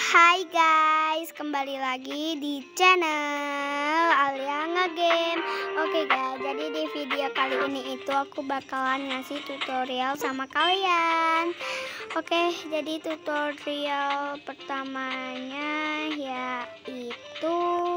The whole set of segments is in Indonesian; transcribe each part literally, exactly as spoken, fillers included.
Hai guys, kembali lagi di channel Alia Ngegame. Oke guys, jadi di video kali ini itu aku bakalan ngasih tutorial sama kalian. Oke, jadi tutorial pertamanya yaitu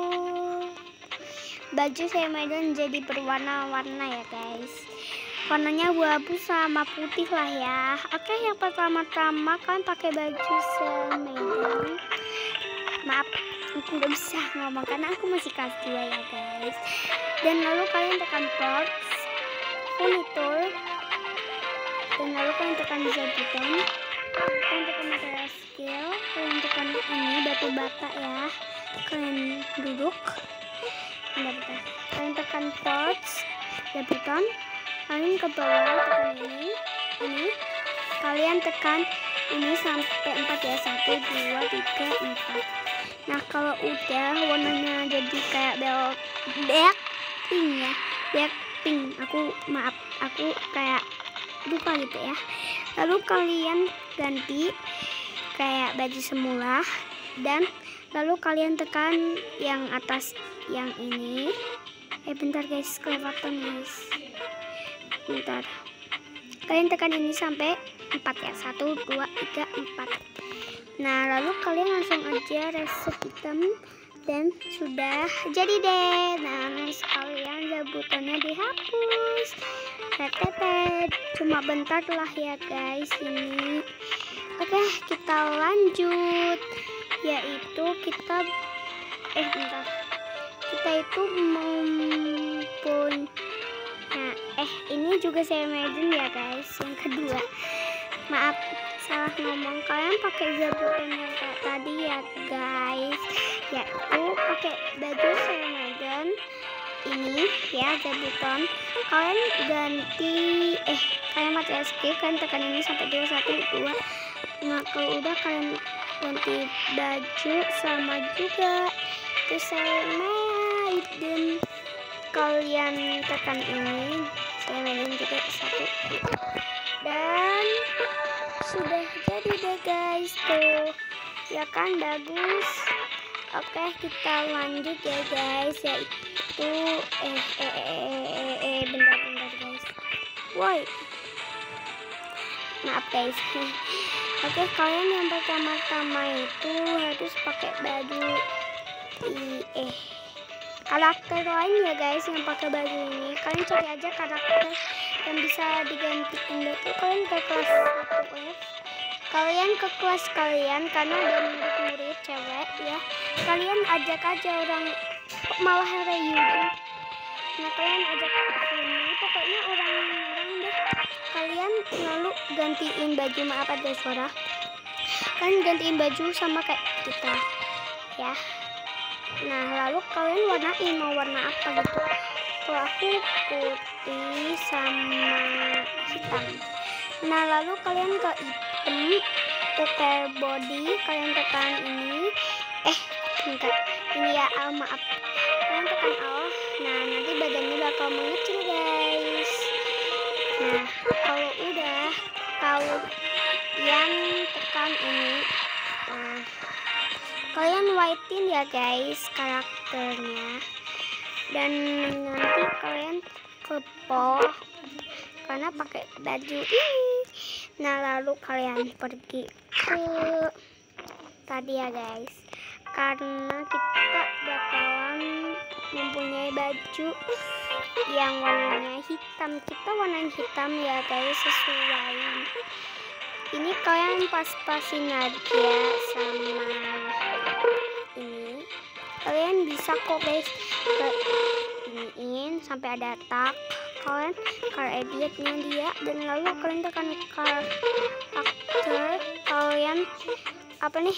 baju Semedan jadi berwarna-warna ya guys. Warnanya abu-abu sama putih lah ya. Oke, yang pertama-tama kan pakai baju Semedan. Maaf, aku nggak bisa ngomong karena aku masih kelas dua ya guys. Dan lalu kalian tekan port, furniture, dan lalu kalian tekan bisa button, kalian tekan material skill, kalian tekan ini batu bata ya. Kalian duduk, bentar-bentar. Kalian tekan port, ya button. Kalian ke bawah tekan ini, ini kalian tekan ini sampai empat ya, satu, dua, tiga, empat. Nah kalau udah warnanya jadi kayak bel black pink ya, black pink. Aku maaf, aku kayak lupa gitu ya. Lalu kalian ganti kayak baju semula dan lalu kalian tekan yang atas yang ini. Eh bentar guys, kelewatan guys. Bentar, kalian tekan ini sampai empat ya, satu, dua, tiga, empat. Nah lalu kalian langsung aja reset hitam dan sudah jadi deh. Nah sekalian jabutannya dihapus, tetet, cuma bentar lah ya guys ini. Oke, kita lanjut, yaitu kita eh bentar kita itu mempunyai Nah, eh ini juga Semedan ya guys, yang kedua. Maaf, salah ngomong. Kalian pakai jabutan yang kayak tadi ya guys, yaitu pakai baju Semedan ini ya, jabutan. Kalian ganti eh kalian mati escape, kalian tekan ini sampai dua, satu, dua. Nah kalau udah kalian ganti baju sama juga terus Semedan. Kalian tekan ini Semedan juga satu, dan sudah jadi deh guys tuh ya kan, bagus. Oke, kita lanjut ya guys, yaitu eh eh eh eh, eh, eh bentar bentar guys, woi maaf guys. Oke, kalian yang pertama-tama itu harus pakai baju i, eh karakter lain ya guys yang pakai baju ini. Kalian cari aja karakter yang bisa digantiin itu. Kalian ke kelas satu F, kalian ke kelas kalian karena ada murid-murid cewek ya. Kalian ajak aja orang, malah reunion. Nah kalian ajak ini, pokoknya orang-orang deh. Kalian lalu gantiin baju, maaf ada suara. Kalian gantiin baju sama kayak kita ya. Nah lalu kalian warnain mau warna apa gitu. Kalau aku putih sama hitam. Nah lalu kalian ke hitam, tuker body, kalian tekan ini eh bentar ini ya, al maaf, kalian tekan al. Nah nanti badannya bakal mengecil guys. Nah kalau udah kalian tekan ini, nah kalian whitein ya guys karakternya, dan nanti kalian kepo karena pakai baju ini. Nah lalu kalian pergi ke tadi ya guys, karena kita bakalan mempunyai baju yang warnanya hitam. Kita warnanya hitam ya guys, sesuai ini. Kalian pas-pasin aja sama ini. Kalian bisa kok guys ke iniin sampai ada tag. Kalian car editnya dia, dan lalu kalian tekan karakter kalian apa nih,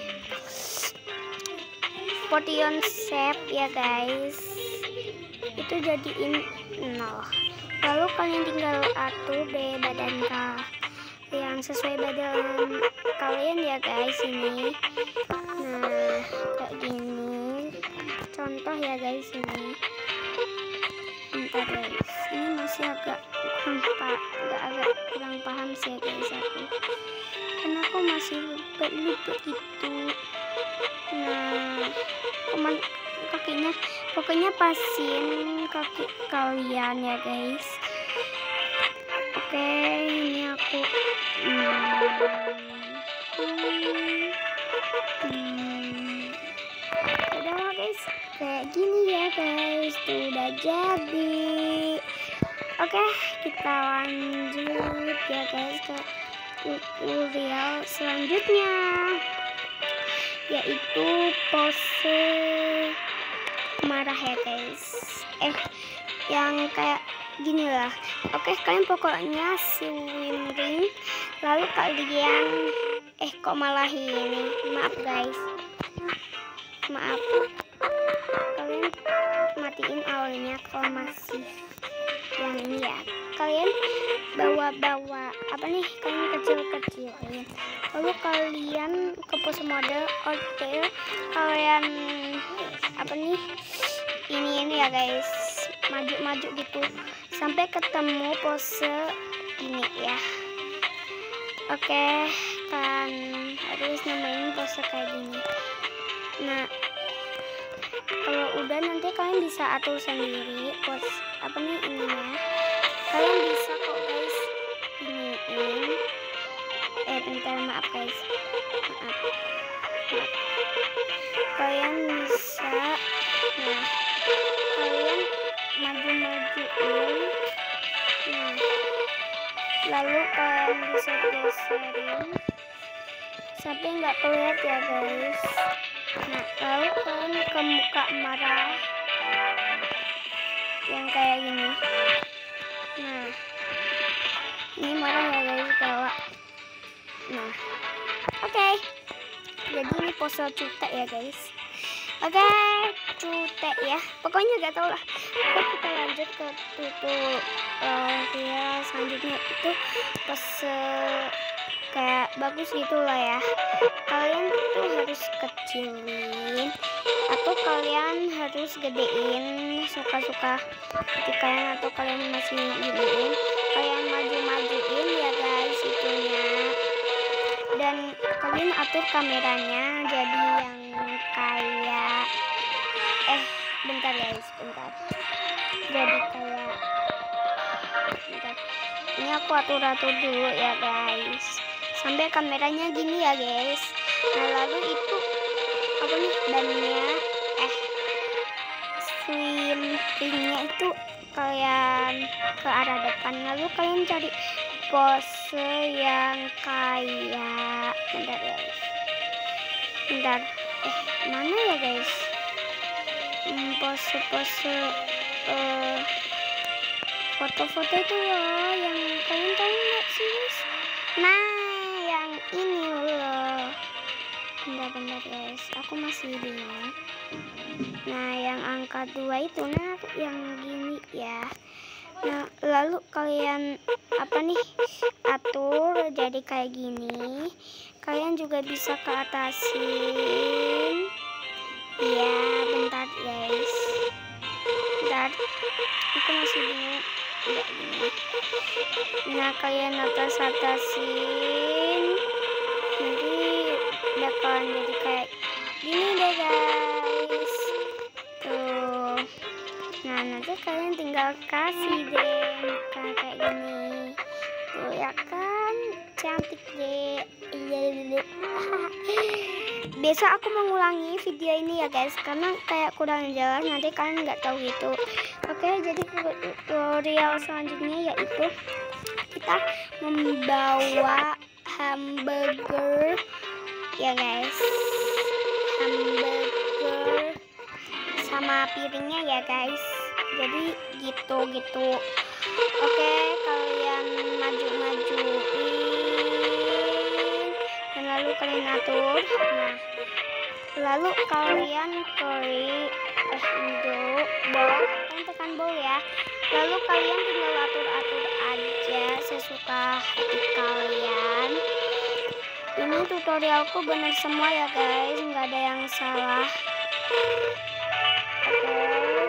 portion shape ya guys, itu jadiin nol. Lalu kalian tinggal atur deh badan kalian yang sesuai badan kalian ya guys ini. Nah kayak gini contoh ya guys ini. Bentar guys, ini masih agak kurang pak agak agak kurang paham sih ya guys aku, karena aku masih lupa lupa gitu. Nah, teman kakinya, pokoknya pasin kaki kalian ya guys. Oke, ini aku hmm, hmm, hmm. Udah lah guys, kayak gini ya guys, tuh udah jadi. Oke, kita lanjut ya guys ke tutorial selanjutnya, yaitu pose marah ya guys. Eh, yang kayak gini lah. Oke, kalian pokoknya swim ring, lalu kalian eh kok malah ini, maaf guys, maaf, kalian matiin awalnya kalau masih yang ini ya. Kalian bawa-bawa apa nih, kalian kecil-kecilin, lalu kalian ke pose model order, kalian apa nih, ini ini ya guys, maju-maju gitu sampai ketemu pose ini ya. Oke, kan harus nemuin pose kayak gini. Nah, kalau udah nanti kalian bisa atur sendiri pose apa nih ininya. Kalian bisa kok guys iniin. Eh bentar, maaf guys, maaf, maaf. Kalian bisa, nah kalian maju-majuin, nah lalu kalian bisa geserin sampai nggak kelihatan ya guys. Nah, lalu kalian ke muka marah yang kayak gini. Nah, ini marah ya guys kalau. Nah, oke, okay. Jadi ini pose cutek ya guys. Oke, okay, cutek ya. Pokoknya gak tau lah. Oke, kita lanjut ke tutorial selanjutnya, itu pose kayak bagus gitulah ya. Kalian tuh harus kecilin atau kalian harus gedein, suka-suka hati kalian, atau kalian masih gedein, kalian maju-majuin ya guys itunya. Dan kalian atur kameranya jadi yang kayak eh bentar guys, bentar. Jadi kayak bentar. Ini aku atur-atur dulu ya guys. Sampai kameranya gini ya guys. Nah, lalu itu apa nih bannya eh swim ringnya itu kalian ke arah depan, lalu kalian cari pose yang kayak bentar guys, bentar eh mana ya guys, hmm, pose-pose uh, foto-foto itu loh yang kalian tahu nggak sih guys? Nah yang ini loh, bentar-bentar guys, aku masih bingung. Nah yang angka dua itu, nah yang gini ya. Nah lalu kalian apa nih atur jadi kayak gini. Kalian juga bisa ke atasin ya. Bentar guys, bentar, aku masih bingung. Enggak gini. Nah kalian atas atasin, nanti bakalan jadi kayak gini deh guys. Tuh. Nah nanti kalian tinggal kasih deh muka kayak gini. Tuh ya kan, cantik deh. Iya. Besok aku mengulangi video ini ya guys, karena kayak kurang jelas, nanti kalian nggak tahu gitu. Oke, jadi tutorial selanjutnya yaitu kita membawa hamburger ya guys, hamburger sama piringnya ya guys. Jadi gitu gitu. Oke, kalian maju-majuin dan lalu kalian atur. Nah lalu kalian klik eh untuk bol, kalian tekan bol ya. Lalu kalian tinggal atur-atur aja sesuka hati kalian. Ini tutorialku bener semua ya guys, nggak ada yang salah. Oke,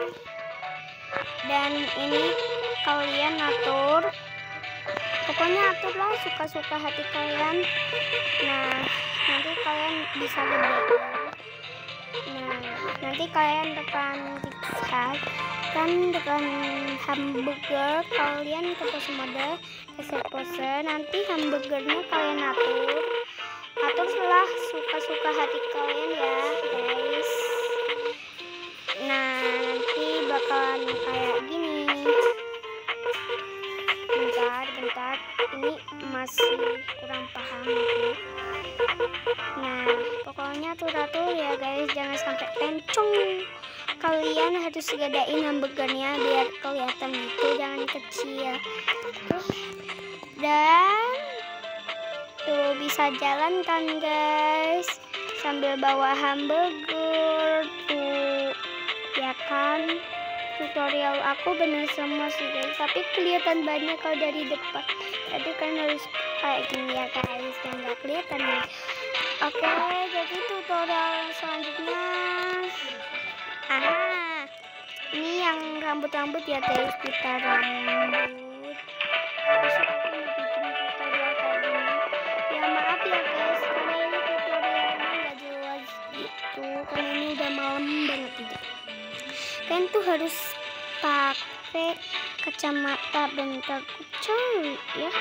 dan ini kalian atur, pokoknya aturlah suka-suka hati kalian. Nah nanti kalian bisa gedein Nah, nanti kalian tekan pizza, kan tekan hamburger, kalian ke pose mode, reset pose, nanti hamburgernya kalian atur, atur setelah suka-suka hati kalian ya guys. Nah, nanti bakalan kayak gini. Bentar, bentar, ini masih kurang paham aku. Nah, pokoknya atur-atur ya guys, jangan sampai pencong. Kalian harus gadain hamburgernya biar kelihatan gitu, jangan kecil. Dan tuh bisa jalan kan guys, sambil bawa hamburger tuh, ya kan. Tutorial aku bener semua sih guys, tapi kelihatan banyak kalau dari depan. Jadi kan harus kayak gini ya guys, dan nggak kelihatan ya. Oke, jadi tutorial selanjutnya, aha, ini yang rambut-rambut ya guys, kita rambut. Terus aku mau bikin tutorial kayak gini. Ya maaf ya guys, karena ini tutorialnya nggak jelas gitu, karena ini udah malam banget gitu. Kalian tuh harus pakai kacamata, bentar ku cari ya.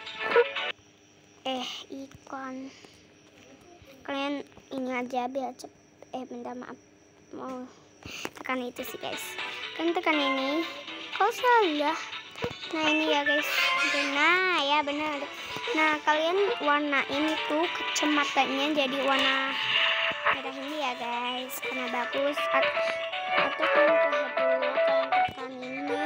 Eh ikon, kalian ini aja biar cepet. Eh bentar, maaf, mau tekan itu sih guys, kan tekan ini. Kalau salah, nah ini ya guys, nah ya benar. Nah kalian warnain itu kacamatanya jadi warna merah ini ya guys, karena bagus. Atau kalian lihat dulu, kalian tekan ini,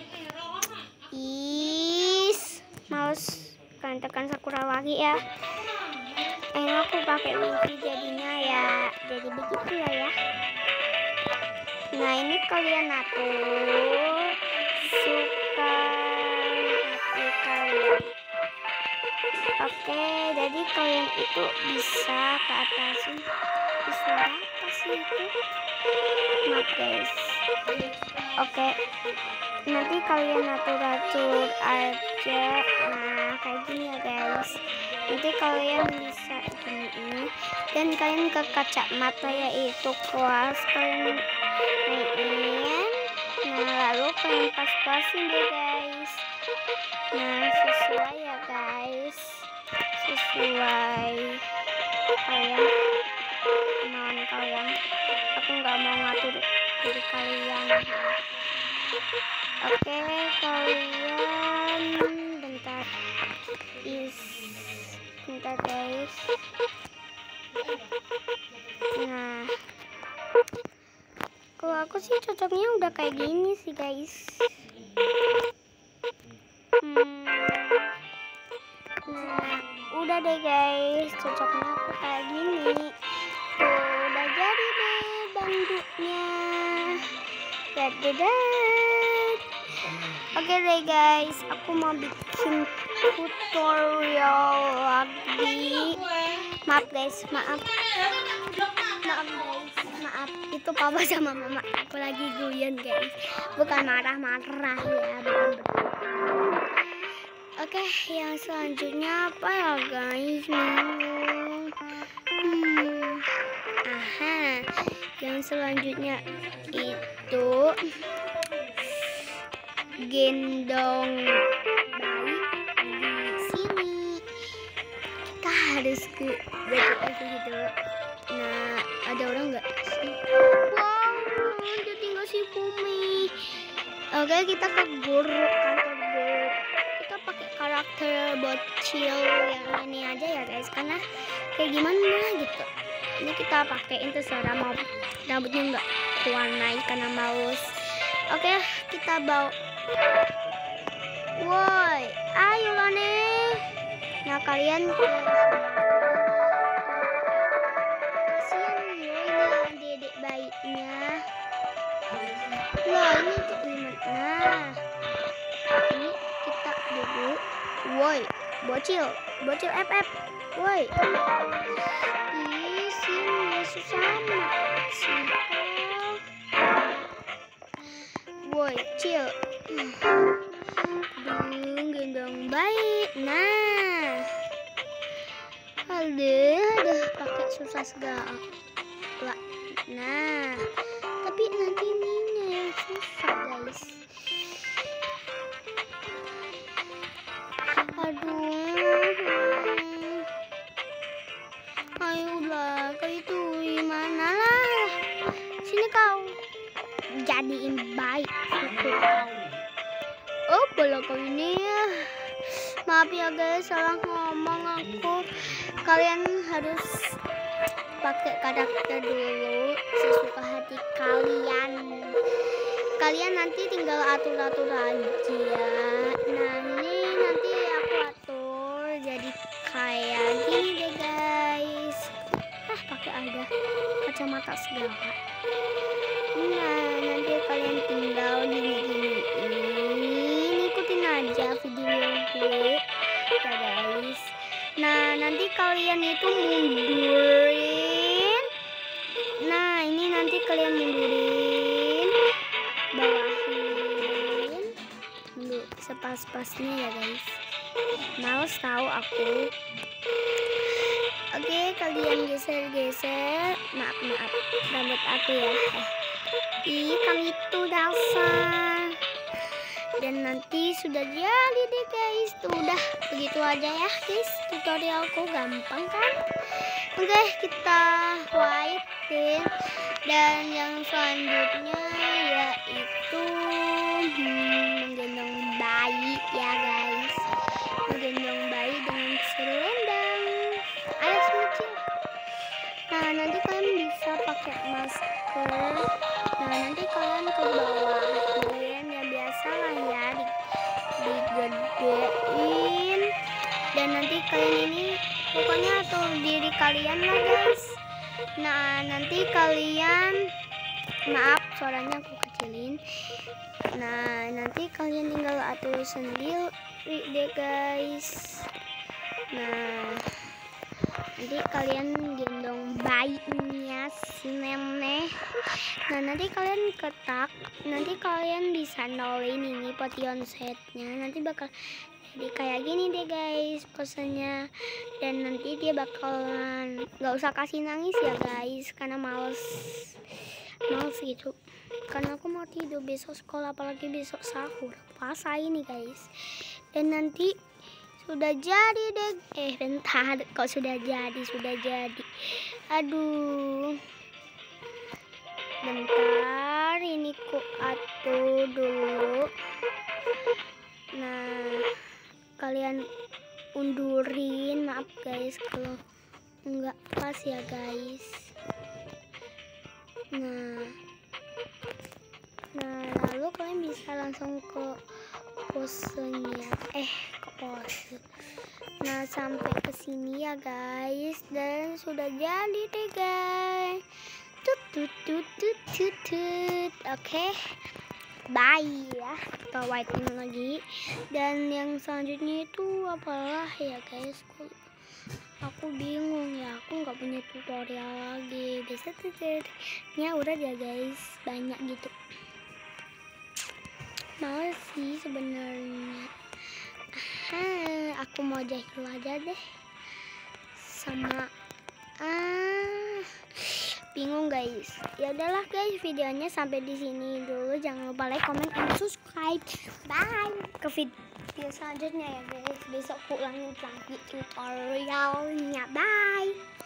is mouse kalian tekan Sakura lagi ya. Enak aku pakai wifi jadinya ya, jadi begitu lah ya. Nah ini kalian atur suka hati kalian. Oke, jadi kalian itu bisa ke atasin. Bisa apa sih itu? Maaf guys. Oke, nanti kalian atur-atur aja. Nah kayak gini ya guys. Nanti kalian bisa gini ini, dan kalian ke kacamata yaitu kelas kalian naikin. Nah lalu kalian pas-pasin deh guys. Nah sesuai ya guys, sesuai kalian kemauan kalian. Aku nggak mau ngatur diri kalian. Oke, kalian bentar, is bentar guys. Nah kalau aku sih cocoknya udah kayak gini sih guys. Hmm. Nah udah deh guys, cocoknya aku kayak gini. Tuh udah jadi deh dangdutnya. Dadah. Oke deh guys, aku mau bikin tutorial lagi. Maaf guys, maaf. Maaf guys, maaf. Itu papa sama mama aku lagi guyon guys. Bukan marah-marah ya, bukan betul. Oke, yang selanjutnya apa ya guys? Hmm. Aha, yang selanjutnya itu gendong bayi di sini. Kita harus ke B T S gitu. Nah, ada orang nggak sih? Wow, ada tinggal si Fumi. Oke, kita ke guru, kantor guru. Kita pakai karakter bocil yang ini aja ya guys, karena kayak gimana gitu. Ini kita pakein terserah, mau rambutnya nggak warnai karena mouse. Oke, kita bawa. Woi, ayo lah nih. Nah kalian kasihan loh ini dedek bayinya. Wah ini untuk nah ini kita dulu. Woi, bocil, bocil F F. Woi. Ih, sini susah amat sih. Woi, chill. Dong, gendong baik. Nah, ada, ada pakai susah segala. Nah, tapi nanti ininya yang susah guys. Aduh, ayolah kau itu gimana lah. Sini kau jadiin baik aku kau. Oh, bola kau ini ya. Maaf ya guys, salah ngomong aku. Kalian harus pakai karakter dulu sesuka hati kalian. Kalian nanti tinggal atur-atur aja. Nah, ini nanti aku atur jadi kayak gini deh guys. Ah, pakai ada kacamata segala. Nah, nanti kalian tinggal gini-gini. Ikutin aja video gue ya guys. Nah, nanti kalian itu mundurin. Nah, ini nanti kalian mundurin, bawahin dulu sepas-pasnya ya guys. Males tahu aku. Oke, kalian geser-geser. Maaf, maaf rambut aku ya. Ih, kamu itu dasar. Dan nanti sudah jadi deh guys. Tuh udah begitu aja ya guys. Tutorialku gampang kan? Oke, kita whitein. Dan yang selanjutnya yaitu hmm, menggendong bayi ya guys. Menggendong bayi dengan selendang. Ayo semicil. Nah, nanti kalian bisa pakai masker. Nah, nanti kalian ke bawah ya biasa lah ya, digedein. Dan nanti kalian ini pokoknya atur diri kalian lah guys. Nah, nanti kalian, maaf suaranya aku kecilin. Nah, nanti kalian tinggal atur sendiri deh guys. Nah, nanti kalian gendong bayinya si nenek. Nah, nanti kalian ketak. Nanti kalian bisa nolin ini potion setnya. Nanti bakal jadi kayak gini deh guys posenya. Dan nanti dia bakalan nggak usah kasih nangis ya guys, karena males males gitu. Karena aku mau tidur, besok sekolah, apalagi besok sahur puasa ini guys. Dan nanti sudah jadi deh. Eh bentar, kok sudah jadi? Sudah jadi. Aduh. Bentar, ini ku atur dulu. Nah, kalian undurin. Maaf guys kalau enggak pas ya guys. Nah, nah lalu kalian bisa langsung ke posenya. Eh, ke pose. Nah, sampai ke sini ya guys. Dan sudah jadi deh guys. Tut tut tut tut tut tut. Oke, bye ya. Kita whitening lagi. Dan yang selanjutnya itu apalah ya guys. Aku, aku bingung ya. Aku nggak punya tutorial lagi. Biasa tutorialnya udah ya guys, banyak gitu. Males sih sebenarnya. Ah, aku mau jahil aja deh. Sama ah bingung guys. Ya udahlah guys, videonya sampai di sini dulu. Jangan lupa like, comment, and subscribe. Bye. Ke video selanjutnya ya guys. Besok pulangin lagi tutorialnya. Bye.